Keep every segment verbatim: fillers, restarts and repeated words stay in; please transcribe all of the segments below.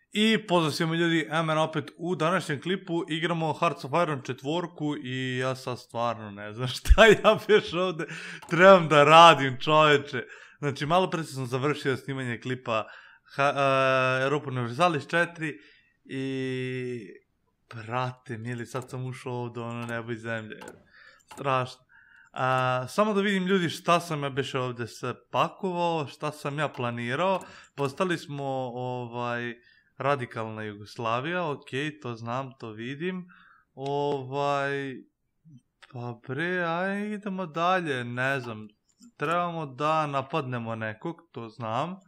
I pozdrav svima ljudi, Emen opet u današnjem klipu igramo Hearts of Iron četvorku i ja sad stvarno ne znam šta ja beš ovde trebam da radim, čoveče. Znači malo pre sam završio snimanje klipa Europa Universalis četiri i brate mili, sad sam ušao ovde ono nebo i zemlje, strašno. A, samo da vidim ljudi šta sam ja beš ovde se pakovao, šta sam ja planirao. Postali smo ovaj radikalna Jugoslavija, ok, to znam, to vidim. Ovaj, pa bre, aj idemo dalje, ne znam, trebamo da napadnemo nekog, to znam.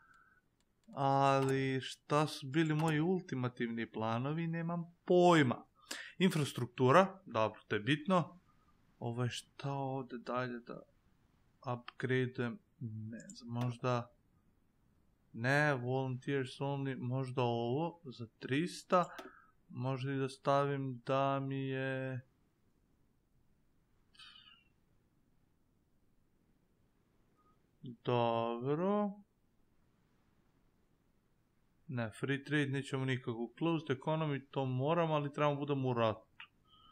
Ali šta su bili moji ultimativni planovi, nemam pojma. Infrastruktura, dobro, to je bitno. Ovo je šta ovde dalje da upgradeujem, ne znam, možda... Ne, volunteers only, možda ovo za trista, možda i da stavim da mi je... Dobro. Ne, free trade nećemo nikako. Closed economy, to moramo, ali trebamo budemo u ratu.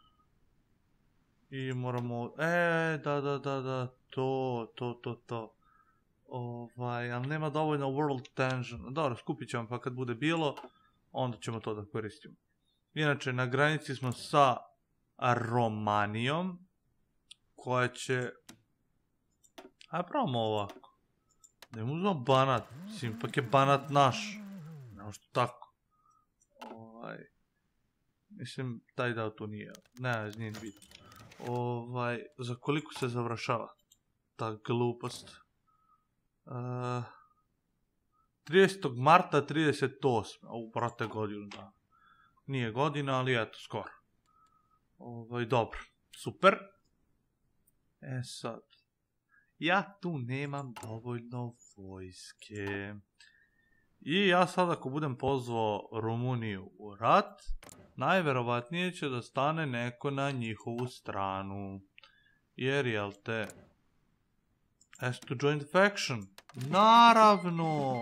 I moramo... E, da, da, da, da, to, to, to, to. Ovaj, ali nema dovoljno world tension. Dobro, skupit ćemo pa kad bude bilo, onda ćemo to da koristimo. Inače, na granici smo sa Romanijom, koja će... Ajde, pravimo ovako. Da im uzmemo Banat, mislim, ipak je Banat naš. Nemo što tako. Ovaj... Mislim, taj dao tu nije. Ne, nije bitno. Ovaj, za koliko se završava ta glupost? Uh, tridesetog marta trideset osme Ovo, brate, godinu dana. Nije godina, ali eto, skoro. Ovaj, dobro. Super. E sad. Ja tu nemam dovoljno vojske. I ja sad ako budem pozvao Rumuniju u rat, najverovatnije će da stane neko na njihovu stranu. Jer, jel te... Has to join the faction. Naravno.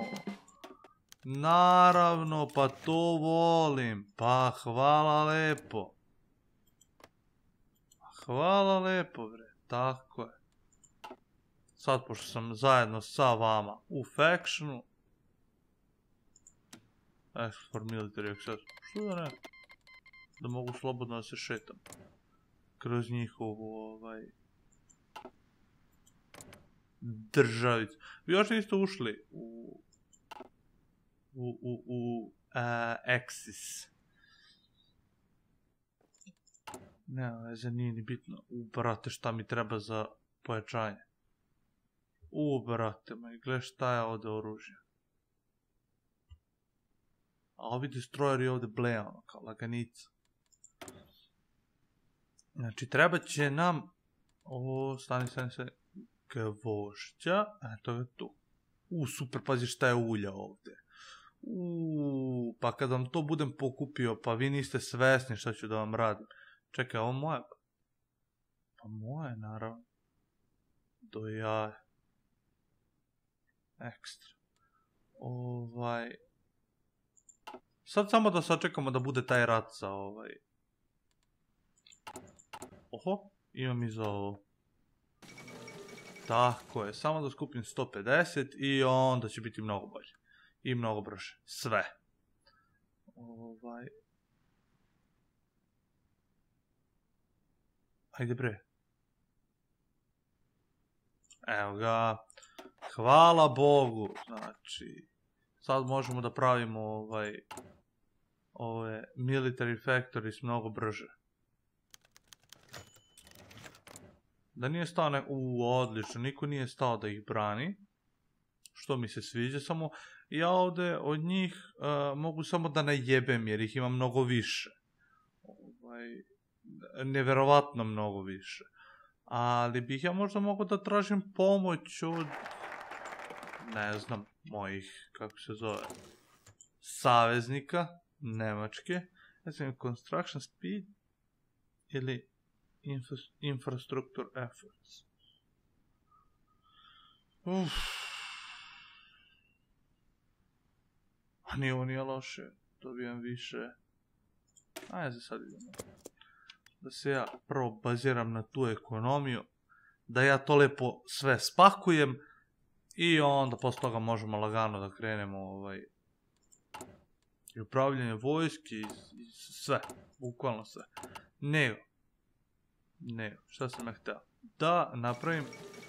Naravno, pa to volim. Pa hvala lepo. Hvala lepo, bre. Tako je. Sad, pošto sam zajedno sa vama u factionu. Ask for military access. Što da ne? Da mogu slobodno da se šetam. Kroz njihovu, ovaj... državicu. Vi još niste ušli u... u... u... u... Axis. Nema veze, nije ni bitno. U, brate, šta mi treba za pojačanje. U, brate, ma i gle šta je ovde oružje. A ovi destroyeri ovde bleja, ono, kao laganica. Znači, treba će nam... O, stani, stani, stani. Gvožđa, eto je tu. U, super, pazi šta je ulja ovde. U, pa kad vam to budem pokupio, pa vi niste svesni šta ću da vam radim. Čekaj, ovo moje? Pa moje, naravno. Do jaja. Ekstra. Ovaj... Sad samo da sačekamo da bude taj rat za ovaj... Oho, imam i za ovo. Tako je, samo da skupim sto pedeset i onda će biti mnogo bolje. I mnogo brže. Sve. Ovaj... Ajde bre. Evo ga. Hvala Bogu. Znači, sad možemo da pravimo ovaj... ove military factories mnogo brže. Da nije stao ne... Uuu, odlično, niko nije stao da ih brani. Što mi se sviđa, samo ja ovde od njih uh, mogu samo da najebem jer ih ima mnogo više. Ovaj, neverovatno mnogo više. Ali bih ja možda mogao da tražim pomoć od... Ne znam, mojih, kako se zove... saveznika, Nemačke. Ne znam, construction speed ili... infrastructure efforts. Uff. Pa nije ovo nije loše. Dobijem više. Ajde za sad idemo. Da se ja prvo baziram na tu ekonomiju. Da ja to lepo sve spakujem. I onda posle toga možemo lagano da krenemo ovaj... I upravljanje vojski i sve. Bukvalno sve. Nego. Nego. Šta sam ja hteo? Da napravim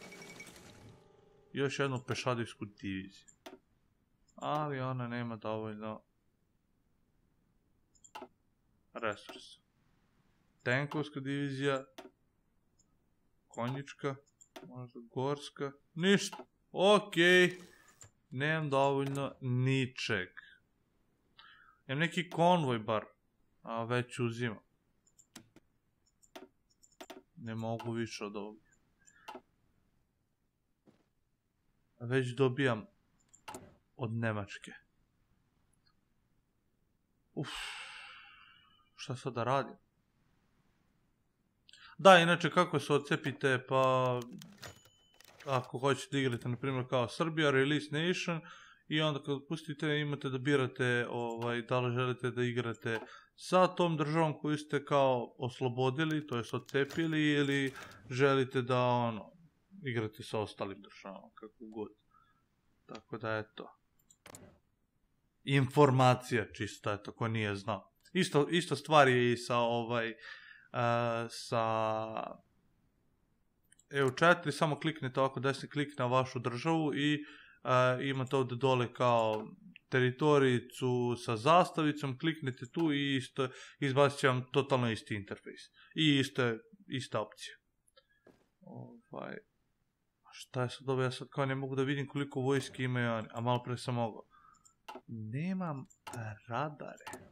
još jednu pešadijsku diviziju. Ali ona nema dovoljno resursa. Tenkovska divizija. Konjička. Možda gorska. Ništa. Okej. Nemam dovoljno ničeg. Imam neki konvoj bar. A već uzimam. Ne mogu više od ovoga. Već dobijam od Nemačke. Uff. Šta sad da radim? Da, inače kako se odcepite, pa... Ako hoćete igrati, na primjer, kao Srbija, Release Nation, i onda kad pustite imate da birate ovaj, da li želite da igrate sa tom državom koju ste kao oslobodili, to jest odcepili, ili želite da ono, igrate sa ostalim državama, kako god. Tako da eto. Informacija čisto, eto, ko nije znao. Isto, isto stvar je i sa ovaj, uh, sa E U četiri, samo kliknete ovako desni klik na vašu državu i uh, imate ovde dole kao teritorijicu sa zastavicom, kliknete tu i isto izbacit će vam totalno isti interfejs. I isto, ista opcija. Ovaj, šta je sad ovo? Ja sad kao ne mogu da vidim koliko vojske imaju oni, a malo pre sam mogao. Nemam radare.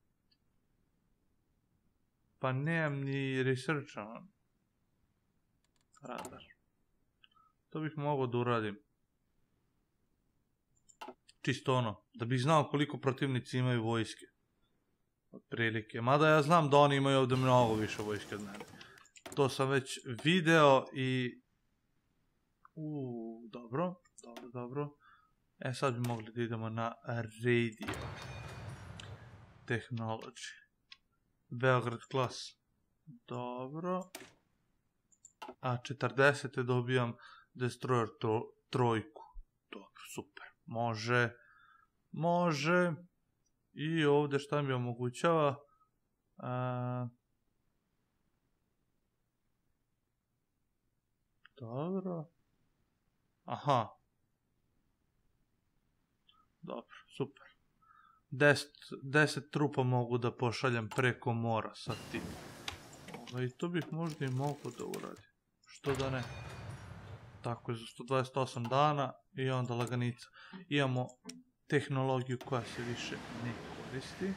Pa nemam ni researcha on. Radar. To bih mogao da uradim. Čisto ono, da bih znao koliko protivnici imaju vojske. Od prilike. Mada ja znam da oni imaju ovde mnogo više vojske od mene. To sam već video i... Uuu, dobro, dobro, dobro. E sad bi mogli da idemo na radio. Technology. Beograd klas. Dobro. A četrdeset dobijam Destroyer trojku. Dobro, super. Može. Može. I ovde šta mi omogućava? A... Dobro. Aha. Dobro, super. deset trupa mogu da pošaljem preko mora sa tim. I to bih možda i mogu da uradim. Što da ne. Tako je za sto dvadeset osam dana i onda laganica. Imamo tehnologiju koja se više ne koristi.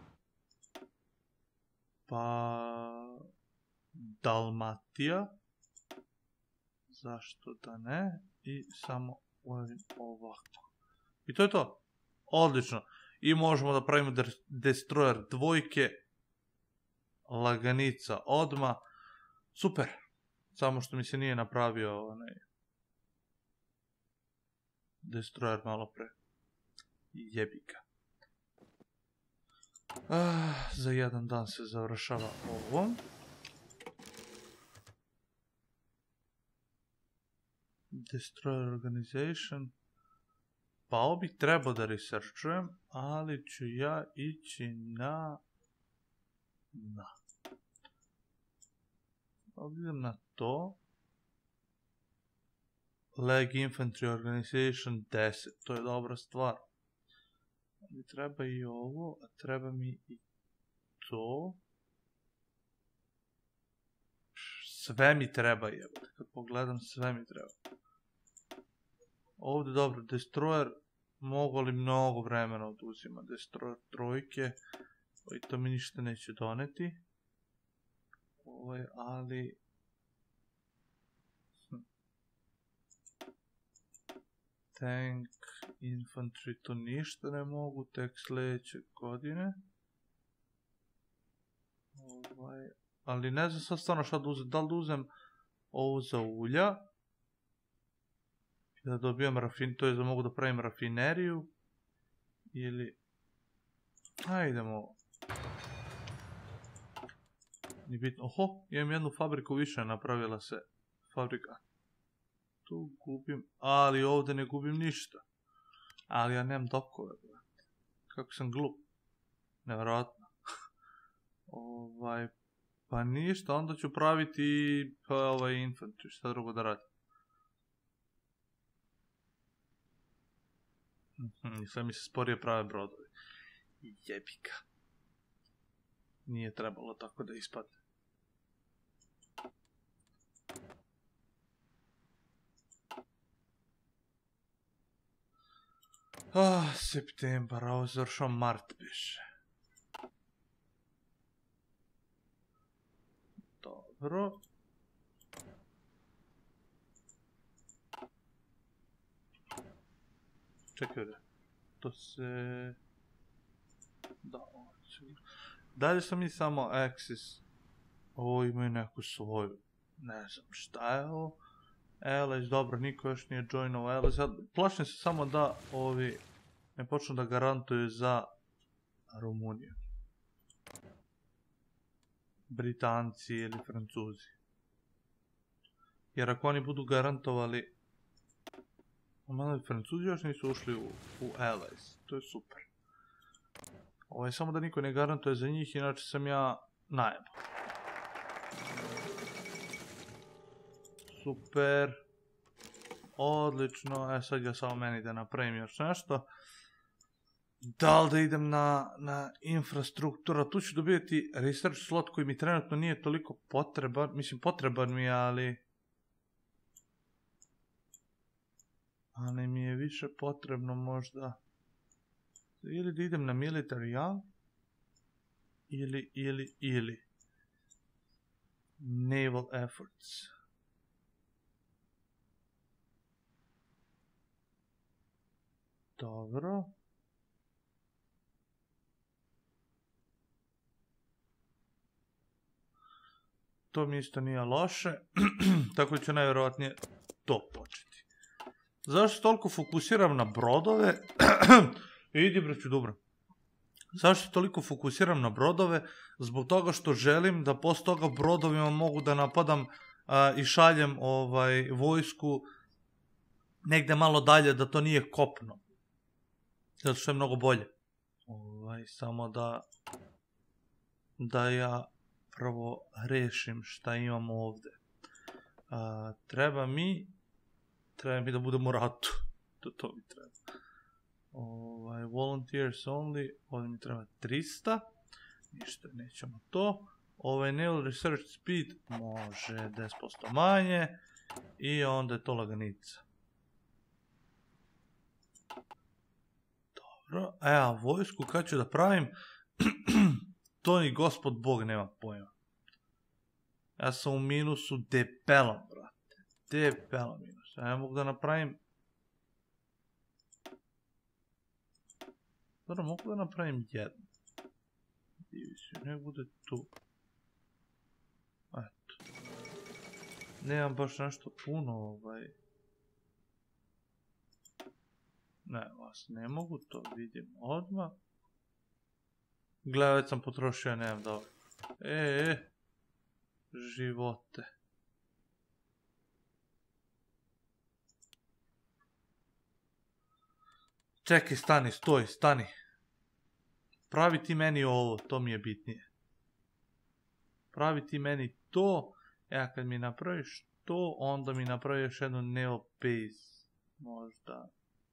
Pa... Dalmatija. Zašto da ne. I samo uradim ovako. I to je to. Odlično. I možemo da pravimo Destroyer dvojke. Laganica odma. Super. Samo što mi se nije napravio onaj Destroyer malo pre. Jebika. Ah, za jedan dan se završava ovo. Destroyer Organization. Pa ovo bih trebao da researchujem, ali ću ja ići na... Na. Ovdje idem na to. Leg Infantry Organization deset. To je dobra stvar. Mi treba i ovo, a treba mi i to. Sve mi treba, jebate. Kad pogledam, sve mi treba. Ovdje dobro, Destroyer mogu li mnogo vremena oduzima. Destroyer trojke. I to mi ništa neće doneti. Ovaj, ali... Hm. Tank, infantry, to ništa ne mogu, tek sljedeće godine. Ovaj, ali ne znam sad stvarno šta da uzem. Da li da uzem ovo za ulja? Da dobijam rafin, to je da mogu da pravim rafineriju. Ili Hajdemo. Nije bitno. Oho, imam jednu fabriku više, napravila se fabrika. Tu gubim, ali ovdje ne gubim ništa. Ali ja nemam dokove, brate. Kako sam glup. Nevjerojatno. ovaj, pa ništa, onda ću praviti pa ovaj infantry, šta drugo da radim. I sve mi se sporije prave brodovi. Jebika. Nije trebalo tako da ispadne. Ah, septembar, a ovo završao mart piše. Dobro. Čekaj da. To se... Da, ovo će... Dalje sam mi samo Axis. Ovo imaju neku svoju. Ne znam šta je ovo. Allies, dobro, niko još nije joinao Allies. Plašim se samo da ovi ne počnu da garantuju za Rumuniju. Britanci ili Francuzi. Jer ako oni budu garantovali... Malo Francuzi još nisu ušli u, u Allies. To je super. Ovo je samo da niko ne garantuje za njih, inače sam ja najebao. Super. Odlično. E sad ga samo meni da napravim još nešto. Da li da idem na, na infrastruktura? Tu ću dobijeti research slot koji mi trenutno nije toliko potreban. Mislim, potreban mi je, ali... Ali mi je više potrebno možda... Ili da idem na military, ja? Ili, ili, ili... Naval efforts. Dobro. To mi isto nije loše. Tako ću najvjerojatnije to početi. Zašto toliko fokusiram na brodove? Idi breću, dobro. Zašto toliko fokusiram na brodove? Zbog toga što želim da posle toga brodovima mogu da napadam a, i šaljem ovaj, vojsku negde malo dalje, da to nije kopno. Zato što je mnogo bolje. Ovaj, samo da da ja prvo rešim šta imam ovde. A, treba mi treba mi da budem u ratu. To, to mi treba. Ovaj, volunteers only, ovdje mi treba trista, ništa, nećemo to. Ovaj naval research speed može deset posto manje i onda je to laganica. Dobro, e, a vojsku kad ću da pravim, to ni gospod Bog nema pojma. Ja sam u minusu debelom, brate, debelom minus, ja mogu da napravim. Dobro, mogu da napravim jednu diviziju, ne bude tu. Eto. Nemam baš nešto puno, ovaj... Ne, vas ne mogu, to vidim odmah. Gle, već sam potrošio, nemam dobro. E, e, živote. Čekaj, stani, stoj, stani. Pravi ti meni ovo, to mi je bitnije. Pravi ti meni to, e, kad mi napraviš to, onda mi napravi još jednu naval base. Možda.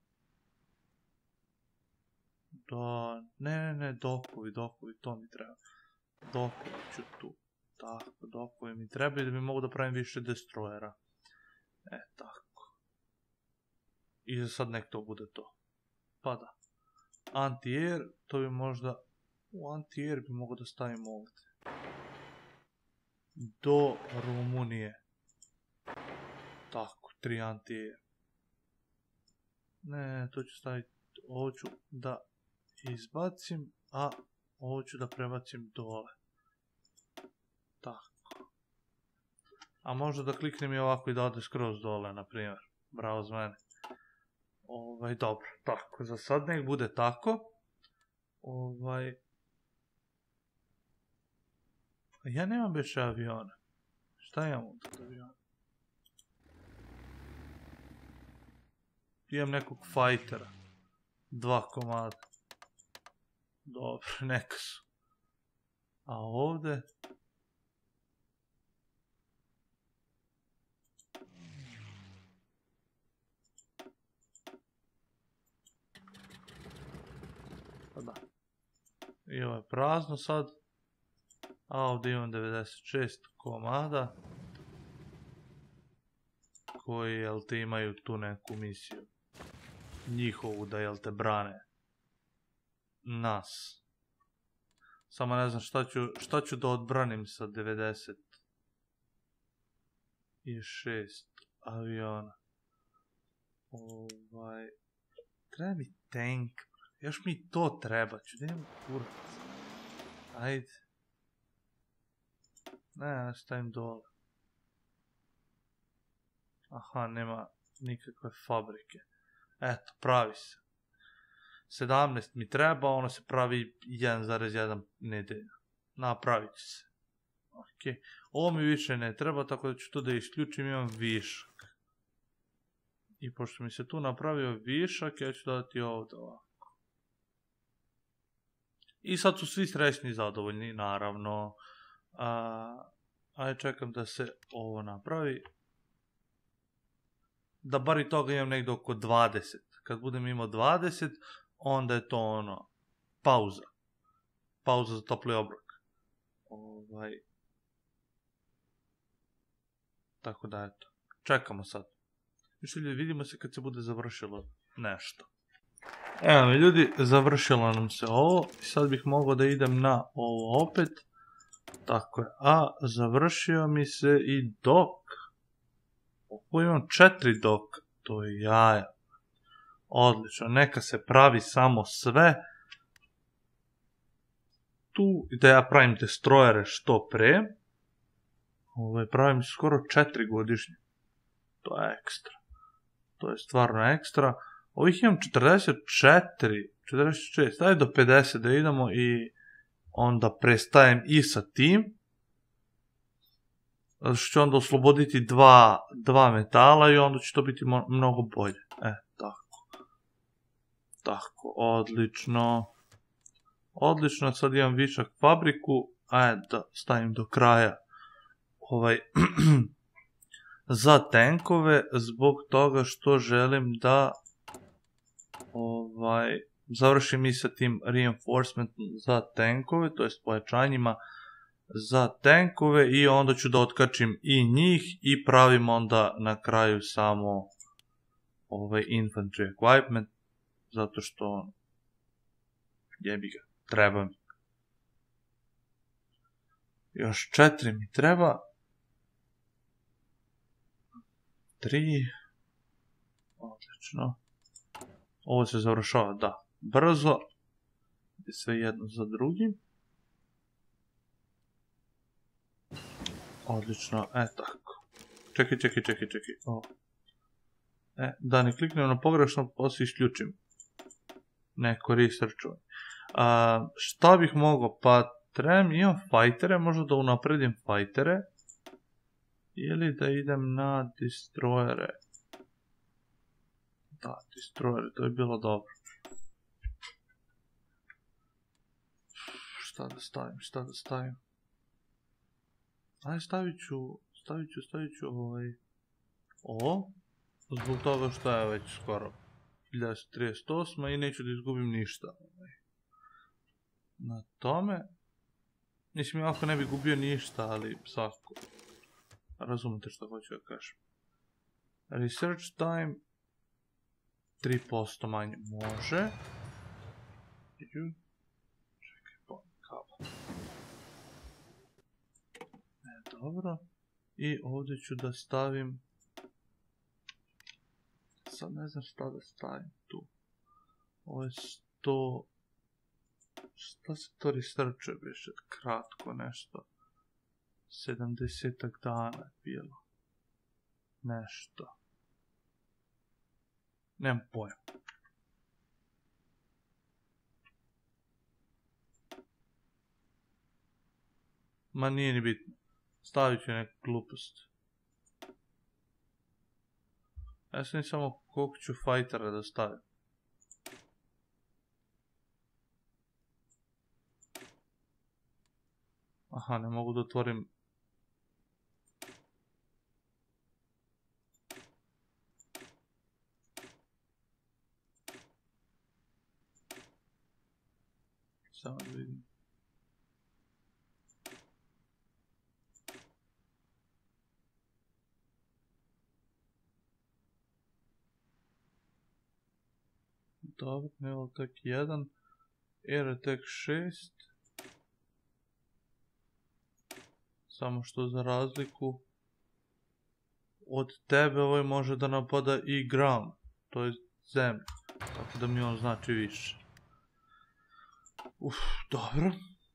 Da, ne, ne, ne, dokovi, dokovi, to mi treba. Dokovi ću tu. Tako, dokovi mi treba i da mi mogu da pravim više destroyera. E, tako. I za sad nek to bude to. Pa da. Anti-air, to bi možda... U anti-air bi mogo da stavim ovdje. Do Rumunije. Tako, tri anti-air. Ne, to ću staviti... Ovo ću da izbacim, a ovo ću da prebacim dole. Tako. A možda da kliknem i ovako i da ode skroz dole, na primjer. Bravo za mene. Ovaj, dobro, tako, za sad nek bude tako. Ovaj... Ja nemam više aviona. Šta imam od aviona? Imam nekog fajtera. Dva komada. Dobro, neka su. A ovde... Pa da. I ovo je prazno sad. A ovdje imam devedeset šest komada. Koji, jel te, imaju tu neku misiju. Njihovu, da, jel te, brane. Nas. Samo ne znam šta ću, šta ću da odbranim sa devedeset šest aviona. Ovaj... Treba mi tank. Još mi to treba. Ću da imam kurac. Ajde. Ne, ne stavim dole. Aha, nema nikakve fabrike. Eto, pravi se. sedamnaest mi treba, ono se pravi jedan zarez jedan nedelja. Napravit će se. Ok. Ovo mi više ne treba, tako da ću to da isključim, imam višak. I pošto mi se tu napravio višak, ja ću dodati ovdje ovako. I sad su svi srećni i zadovoljni, naravno. Ajde, čekam da se ovo napravi. Da bar i toga imam negdje oko dvadeset. Kad budem imao dvadeset, onda je to ono, pauza. Pauza za topli obrok. Ovaj... Tako da, eto. Čekamo sad. Više ljudi, vidimo se kad se bude završilo nešto. Evo mi ljudi, završilo nam se ovo. I sad bih mogao da idem na ovo opet. Tako je. A, završio mi se i dok. Ovo imam četiri dok. To je jaja. Odlično. Neka se pravi samo sve. Tu da ja pravim destrojere što pre. Ovo pravim skoro četiri godišnje. To je ekstra. To je stvarno ekstra. Ovih imam četrdeset četiri, četrdeset šest, daj do pedeset da idemo i onda prestajem i sa tim. Zato što ću onda osloboditi dva, dva metala i onda će to biti mnogo bolje. E, tako. Tako, odlično. Odlično, sad imam višak fabriku. Ajde da stavim do kraja ovaj... za tenkove, zbog toga što želim da ovaj, završim i sa tim reinforcementom za tenkove, to jest pojačanjima za tenkove i onda ću da otkačim i njih i pravim onda na kraju samo ovaj infantry equipment, zato što jebi ga, treba mi. Još četiri mi treba. Tri. Odlično. Ovo se završava, da, brzo. Sve jedno za drugim. Odlično, e tako. Čekaj, čekaj, čekaj, čekaj. O. E, da ne kliknem na pogrešno, poslije isključim. Neko researchujem. Šta bih mogao? Pa trebam, imam fajtere, možda da unapredim fajtere. Ili da idem na destroyere. Da, destroyere, to je bilo dobro. Šta da stavim, šta da stavim? Ajde, stavit ću, stavit ću, stavit ću ovaj... ovo. Zbog toga što je već skoro hiljadu trideset osam i neću da izgubim ništa. Na tome. Mislim, ako ne bi gubio ništa, ali svako. Razumete što hoću da kažem. Research time. tri posto manje može. Čekaj, pojim kabel. Ne, dobro. I ovdje ću da stavim... Sad ne znam šta da stavim tu. Ovo je sto... Šta se to researchuje više? Kratko nešto. sedamdesetak dana je bilo. Nešto. Nemam pojma. ma nije ni bitno. Stavit ću neku glupost. Ja sam samo koliko ću fightera da stavim. Aha, ne mogu da otvorim. Samo da vidim. Dobro, Naval Tech jedan, Air Attack šest. Samo što za razliku od tebe ovaj može da napada i ground, to je zemlja, tako da mi on znači više. Uf, dobro.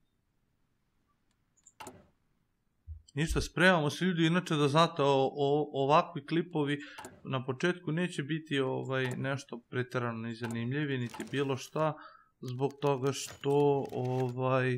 Ništa, spremamo se ljudi, inače da znate, o, o, ovakvi klipovi na početku neće biti ovaj, nešto pretjerano ni zanimljivi, niti bilo šta, zbog toga što ovaj, e,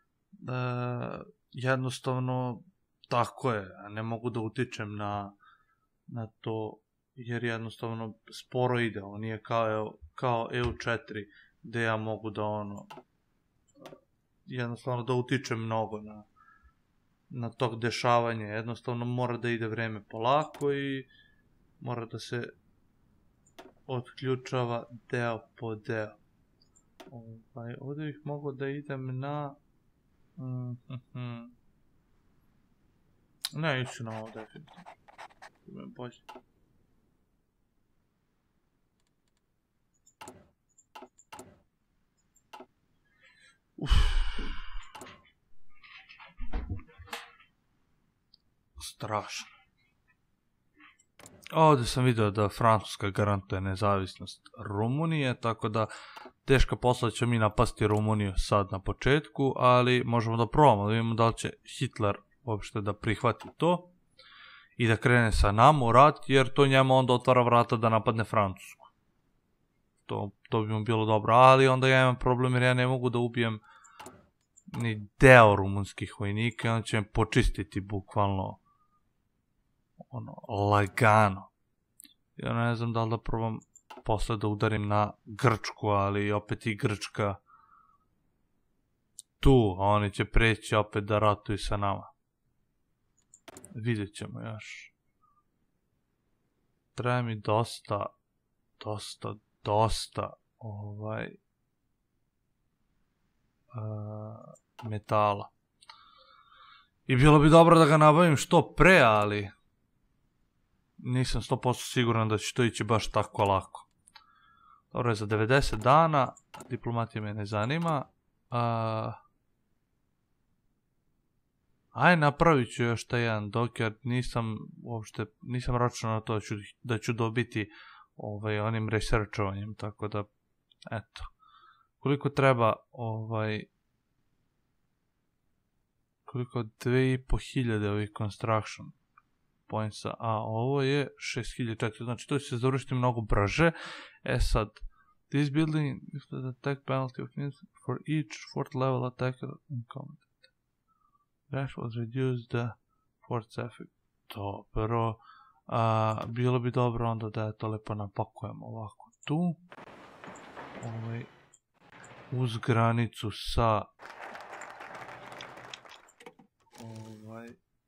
jednostavno tako je, ne mogu da utičem na, na to, jer jednostavno sporo ide, on nije kao, kao E U četiri, gde ja mogu da ono, jednostavno da utičem mnogo na na tog dešavanja, jednostavno mora da ide vreme polako i mora da se otključava deo po deo. Ovaj, ovdje bih mogao da idem na... Mm-hmm. Ne, iću na ovo definitivno. Imam bolje. Uff. Strašno. Ovdje sam vidio da Francuska garantuje nezavisnost Rumunije, tako da teška posla će mi napasti Rumuniju sad na početku, ali možemo da probamo, da vidimo da li će Hitler uopšte da prihvati to i da krene sa nama u rat, jer to njemu onda otvara vrata da napadne Francusku. To, to bi mu bilo dobro, ali onda ja imam problem jer ja ne mogu da ubijem ni deo rumunskih vojnika i onda će me počistiti bukvalno ono, lagano. Ja ne znam da li da probam posle da udarim na Grčku, ali opet i Grčka tu, a oni će preći opet da ratuju sa nama. Vidjet ćemo još. Treba mi dosta, dosta, dosta ovaj uh, metala. I bilo bi dobro da ga nabavim što pre, ali nisam sto posto siguran da će to ići baš tako lako. Dobro je za devedeset dana, diplomatija me ne zanima. Uh, aj napravit ću još taj jedan dok, jer nisam uopšte, nisam računao na to da ću, da ću dobiti ovaj, onim researchovanjem, tako da, eto. Koliko treba, ovaj, koliko dve i po hiljade ovih construction pointsa, a ovo je šest hiljada četiristo, znači to će se završiti mnogo brže. E sad, this building is the attack penalty of minutes for each fourth level attacker in combat. That was reduced the force effect. Dobro, a, bilo bi dobro onda da je to lepo napakujemo ovako tu. Ovaj, uz granicu sa ovaj,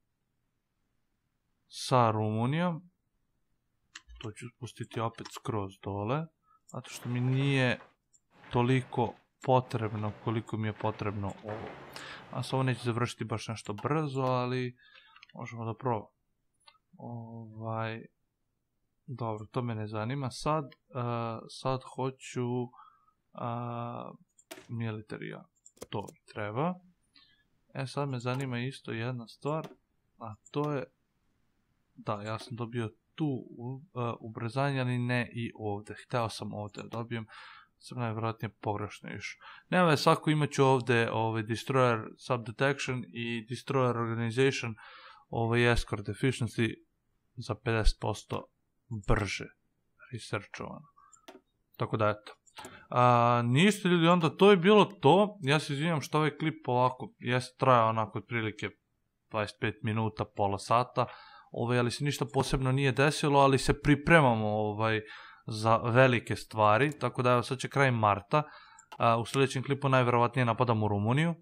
sa Rumunijom. To ću spustiti opet skroz dole, zato što mi nije toliko potrebno koliko mi je potrebno ovo. A sa ovo neće završiti baš nešto brzo, ali možemo da probamo. Ovaj, dobro, to me ne zanima. Sad, uh, sad hoću uh, military, to mi treba. E sad me zanima isto jedna stvar, a to je, da, ja sam dobio tu uh, ubrzanje, ali ne i ovdje. Hteo sam ovdje da dobijem, sam najvjerojatnije pogrešno išao. Nema je, svako imat ću ovdje ovaj, Destroyer Subdetection i Destroyer Organization, ovaj Escort Efficiency za pedeset posto brže researchovano. Tako da eto. A, niste ljudi, onda to je bilo to. Ja se izvinjam što ovaj klip ovako jeste trajao onako otprilike dvadeset pet minuta, pola sata, ovaj, ali se ništa posebno nije desilo, ali se pripremamo ovaj, za velike stvari, tako da evo sad će kraj marta, a, u sljedećem klipu najverovatnije napadamo Rumuniju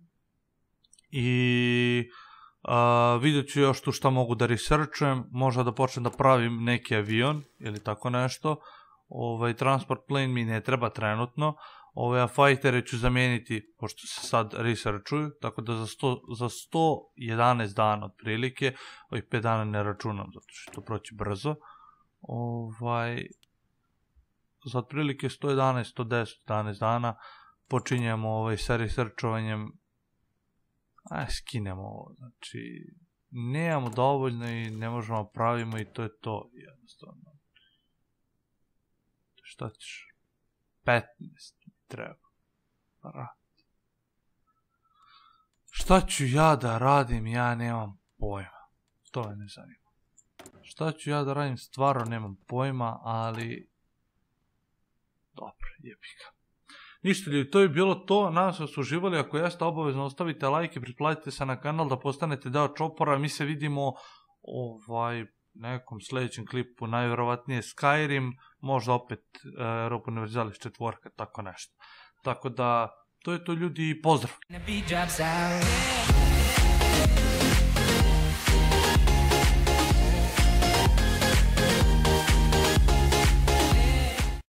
i a, vidjet ću još tu šta mogu da researchujem, možda da počnem da pravim neki avion ili tako nešto, ovaj, transport plane mi ne treba trenutno, ove fajtere ću zamijeniti, pošto se sad researchuju, tako da za, sto, za sto jedanaest dana otprilike, ovih pet dana ne računam, zato što to proći brzo, ovaj, za otprilike sto jedanaest, sto deset, jedanaest dana počinjemo ovaj, sa researchovanjem, aj skinemo ovo, znači, nemamo dovoljno i ne možemo pravimo i to je to, jednostavno. Šta ćeš? petnaest treba. Rad. Šta ću ja da radim, ja nemam pojma. To me ne zanima. Šta ću ja da radim, stvarno nemam pojma, ali dobro, jebi ga. Ništa ljudi, to je bilo to, nadam se da su uživali, ako jeste obavezno ostavite like i pretplatite se na kanal da postanete deo Čopora, mi se vidimo ovaj nekom sljedećem klipu, najvjerovatnije Skyrim, možda opet uh, Europa Universalis četvorka, tako nešto. Tako da, to je to ljudi i pozdrav!